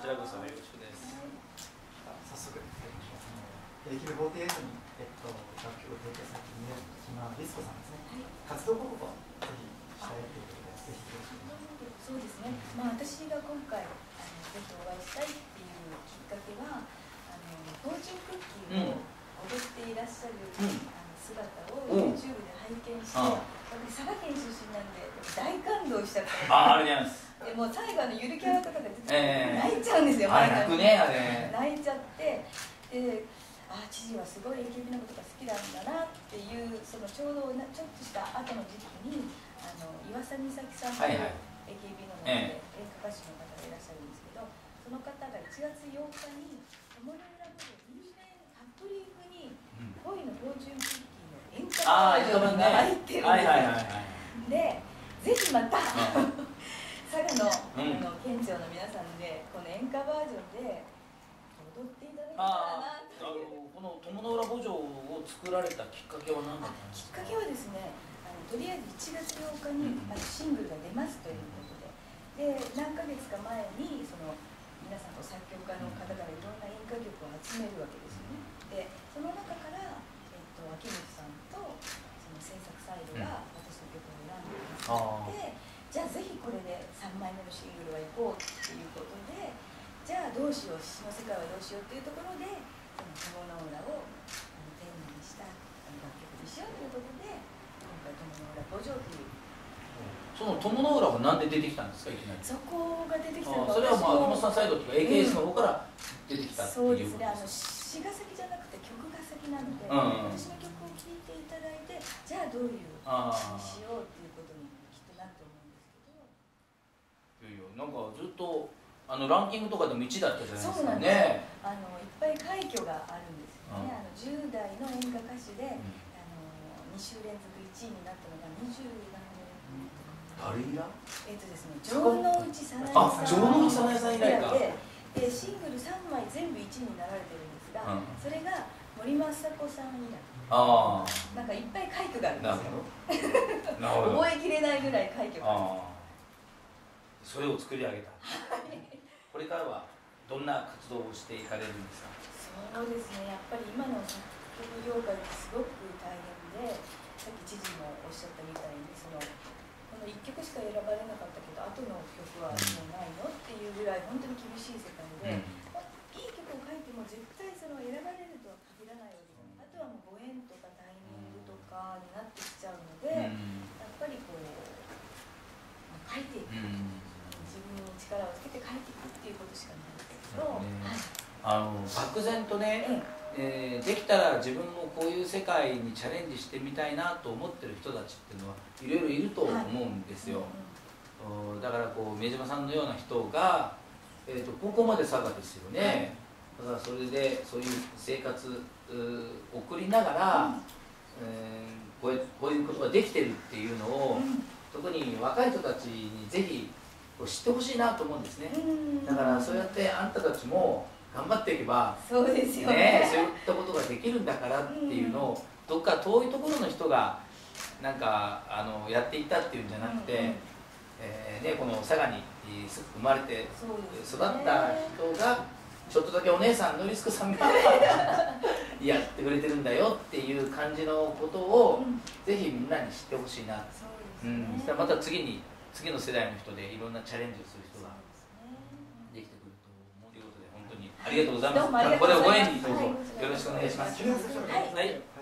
ちらこそよろしくです。 早速やりましょう。AKB48 に、楽曲を提供されている宮島律子さんですね。活動報告をぜひしたいということで、ぜひよろしくお願いします。 そうですね。私が今回ぜひお会いしたいっていうきっかけは、フォーチュンクッキーを踊っていらっしゃる、姿を YouTube で拝見して、私佐賀県出身なんで大感動しちゃった。 ありがとうございます。 でもう最後ゆるキャラとかが出て泣いちゃうんですよ。 泣くね、あれ。 泣いちゃって、で、知事はすごい AKB のことが好きなんだなっていう、そのちょうどちょっとした後の時期に岩佐美咲さんという AKB の中で演歌歌手の方がいらっしゃるんですけど、その方が1月8日に友の浦部で有名カップリングに恋のフォーチュンクッキーの演歌バージョンが入ってるんですよ。で、ぜひまた佐賀の県庁の皆さんでこの演歌バージョンで踊っていただけたらなという。 この友の浦慕情を作られたきっかけは何だったんですか？ きっかけはですね、とりあえず1月8日にシングルが出ますということで、何ヶ月か前にその皆さん作曲家の方からいろんな演歌曲を集めるわけですよね。で、その中から、秋元さんとその制作サイドが私の曲を選んでくださって、じゃあぜひこれで3枚目のシングルは行こうっていうことで、じゃあどうしよう、詩の世界はどうしようっていうところで、その友の浦をテーマにした楽曲にしようということで、今回友の浦慕情という。 その友の浦は何で出てきたんですか、いきなり。 そこが出てきたのはそれは秋元さんサイドというか AKS の方から出てきたっていうことですか？ そうですね、詩が先じゃなくて曲が先なので、私の曲を聴いていただいて、じゃあどういう詩にしようっていうことにきっとなると思うんですけど。 いやいや、なんかずっとランキングとかでも1位だったじゃないですかね。 そうなんです。いっぱい快挙があるんですよね。10代の演歌歌手で、2週連続1位になったのが20何年。 誰以来？ ですね、城之内早苗さん。 城之内早苗さん以来か。 で、シングル3枚全部1位になられてるんですが、それが森昌子さん以来。なんかいっぱい快挙があるんですよ。覚えきれないぐらい快挙がある。 それを作り上げた。これからはどんな活動をしていかれるんですか？ そうですね、やっぱり今の作曲業界ってすごく大変で、さっき知事もおっしゃったみたいにこの1曲しか選ばれなかったけど後の曲はもうないのっていうぐらい本当に厳しい世界で、いい曲を書いても絶対その選ばれるとは限らないわけです。あとはもうご縁とかタイミングとかになってきちゃうので、やっぱりこう書いていく、自分に力をつけて書いていくっていうことしかないんですけど、 漠然とね、できたら自分もこういう世界にチャレンジしてみたいなと思ってる人たちっていうのはいろいろいると思うんですよ。だからこう宮島さんのような人が、高校まで佐賀ですよね。だからそれでそういう生活を送りながら、こういうことができてるっていうのを、特に若い人たちにぜひ知ってほしいなと思うんですね。だからそうやってあんたたちも頑張っていけば、 そうですよね、 そういったことができるんだからっていうのを、どっか遠いところの人がなんかやっていったっていうんじゃなくて、この佐賀に生まれて育った人がちょっとだけお姉さんのりすこさんがやってくれてるんだよっていう感じのことをぜひみんなに知ってほしいな。そしたらまた次の世代の人でいろんなチャレンジをする人ができてくると思うということで、本当にありがとうございます。これをご縁にどうぞよろしくお願いします。はい。